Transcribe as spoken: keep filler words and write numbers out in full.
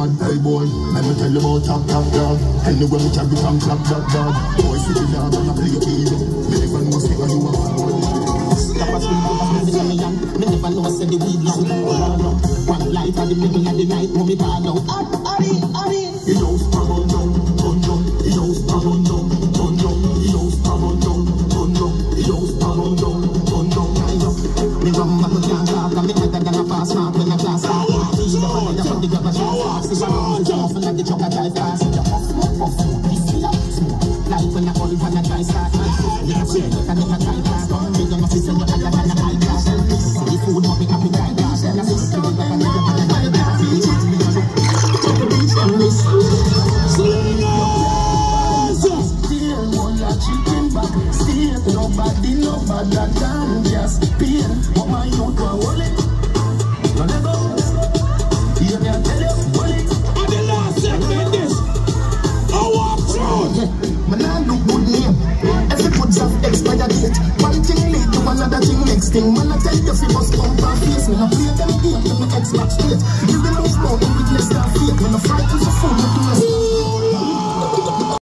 man, hey boy. Let me tell you about top top dog. Anywhere we can become clap clap dog. Boy, city dog, I'm a play kid. Me never know say you a bad boy. Stop us with the me young. Me never know say the weed long. One light at the middle of the night, mommy ball out. Ari, Ari. He knows come on down, come down. He knows come on down, come down. He knows come on down, come down. He knows come on down, come down. Me rum up a can't talk, and me better than a fast mark when a class start. He never let the body grab a shot fast. He runs his off and let the truck a drive fast. Like when a old one a try start. You can see it, you can never try fast. Me don't know if you say you're better than a high class. The food won't be happy like that. And I just give it up and never than a high class. Take a beach on this. Still one like chicken back. Still nobody, nobody can just pay. What my youth were wallet. Don't let go. You can tell you, wallet. And the last segment is our truth. Man, I look good name. Every food's have expired date. One thing lead to another thing next thing. Man, I tell you if you must come back face. Me, I play them game, give me Xbox straight.